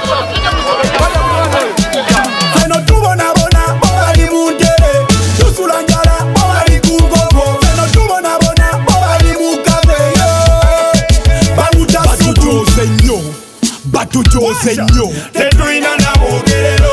Feno tubonabona bobali mundere tusula njala bobali kugogo. Feno tubonabona bobali mukaveyo batutuze nnyo batutuze nnyo tetulina nabogerero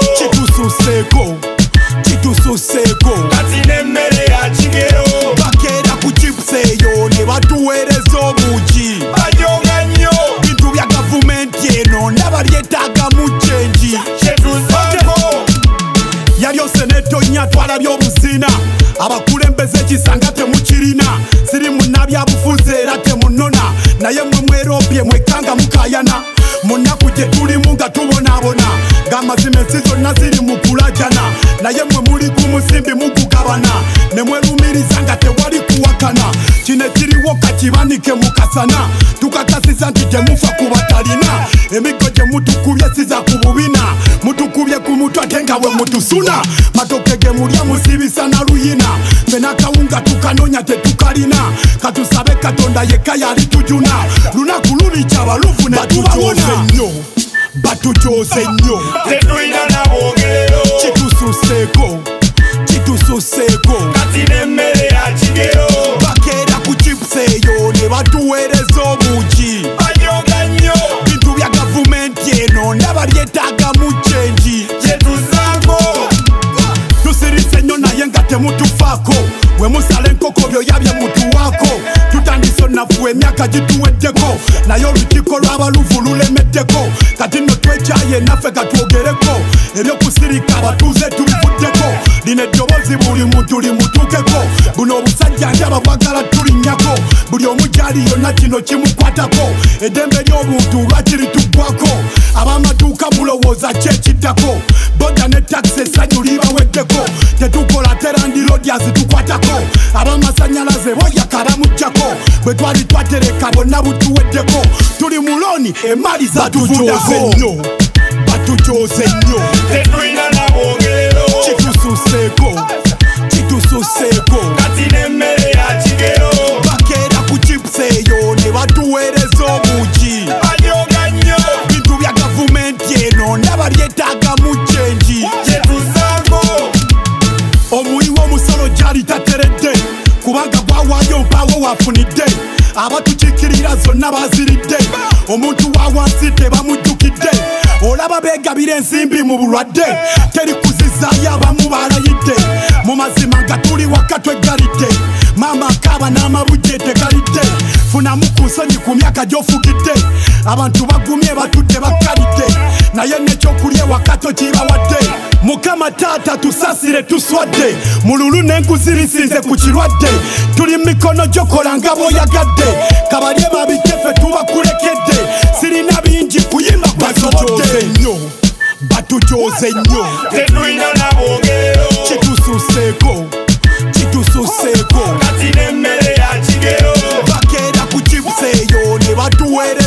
kitususeko kati n'emmere ya kigero bakeera ku chips eyo ne batuweereza obugi bajonga nnyo bintu bya gavumenti eno ndaba lyetaagamu kyenji kyetuzaako yalyose netonya twalabye obuzina abakulembeze ekisanga temukirina siri munnabyabufuzi era temunona naye mwe mwerobye mwekanga mukayana mu nnaku gye tulimu nga tubonabona ng'amazima ensi zonna ziri mu kulajana naye mwe muli ku musimbi mugugabana ne mwerumiriza nga tewali kuwakana kino ekiriwo kakibanike mukasana tukakasiza nti temufa ku batalina emiggo gye mutukubye siza ku bubina mutukubye ku mutwe ate nga bwe mutusuna matoke ge mulya musibisa na luyina fena kawunga tukanonya tetukalina katusabe katonda yekka yali tujuna lunaku lulikya abaluvu ne tubawona batutuze nnyo tetulina nabogerero kitususeko kati n'emmere ya kigero bakeera ku chips eyo ne batuweereza obugi bajonga nnyo bintu bya gavumenti eno ndaba lyetaagamu kyenji kyetuzaako tusirise nnyo naye nga temutufaako bwe musala enkoko byoya bye mutuwaako tutandise nafu emyaka gituweddeko naye olukiiko lw'abaluvu lulemeddeko kati nno twekyaye naffe katwogereko ebyokusirika abatuuze tubivuddeko lino eddoboozi buli muntu limutuukeko buno obusajja njaba bwagala tulinnyako buli omu gyali yonna kino kimukwatako eddembe ly'obuntu lwakiri tuggwako ab'amaduuka mulowooza kyekiddako boda ne takisi essanyu libaweddeko tetukola terandirodias tukwatako ab'amasanyalaze boyaka bamuggyako bwe twali twatereka bonna butuweddeko tuli muloni emali zatuvudako batutuze nnyo tetulina nabogerero kitususeko kati n'emmere ya kigero bakeera ku chips eyo ne batuweereza obugi bajonga nnyo bintu bya gavumenti eno ndaba lyetaagamu kyenji kyetuzaako omuwi w'omusolo gyali tateredde kubanga gwawaayo mpaawo wafunidde abatukiikirira zonna baziridde omuntu wa wansi tebamujjukidde olaba beegabira ensimbi mu bulwadde teri kuzizaayo abamu balayidde mu mazima nga tuli waka tweggalidde maama akaaba n'amabujje tegalidde funamu ku nsonyi ku myaka gy'ofugidde abantu bagumye batudde bakkalidde naye nekyokulya ewaka tokibawadde mukama taata tusasire tuswadde mululu n'enkuzirisinze ku kirwadde tuli mikono gyokola nga bw'oyagadde kabalye babitefe tubakulekedde sirina bingi kuyimba kwasobodde nnyo batutuze nnyo tetulina nabogerero kitususeko kati n'emmere ya kigero bakeera ku chips eyo ne batuweereza